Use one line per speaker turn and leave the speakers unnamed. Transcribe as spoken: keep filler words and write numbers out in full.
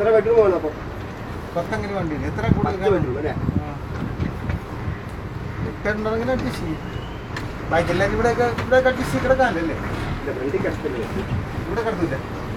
bedroom വേണം അപ്പോൾ
പത്തങ്ങനെ വണ്ടി എത്ര കൂടുതൽ
ബെഡ്റൂം അല്ലേ
എട്ടുണ്ടെങ്കിൽ അഡ്ജസ്റ്റ് ചെയ്യും ബാക്കി എല്ലാവരും ഇവിടെ ഇവിടെ അഡ്ജസ്റ്റ് ചെയ്ത് കിടക്കാനല്ലേ
ഇല്ല വണ്ടി കഷ്ടമില്ല
ഇവിടെ കിടന്നില്ല